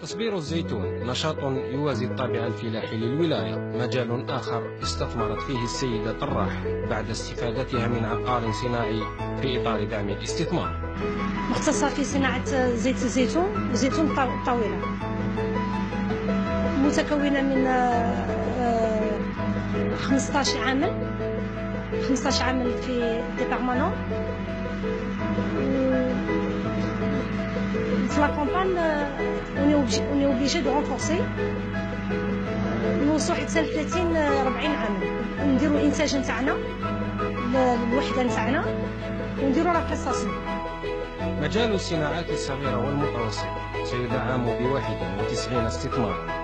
تصبير الزيتون نشاط يوازي الطابع الفلاحي للولاية. مجال آخر استثمرت فيه السيدة طراح بعد استفادتها من عقار صناعي في إطار دعم الاستثمار. مختصة في صناعة زيت الزيتون وزيتون الطاولة، متكونة من 15 عامل في ديبارتمون. في لا كومبان اوني اوبليجي دو رونفورسي، نوصلوا حتى ل 30 40 عامل، ونديروا الانتاج نتاعنا الوحده نتاعنا ونديروا لا بريستاسيون. مجال الصناعات الصغيرة والمتوسطة سيدعم ب91 استثمار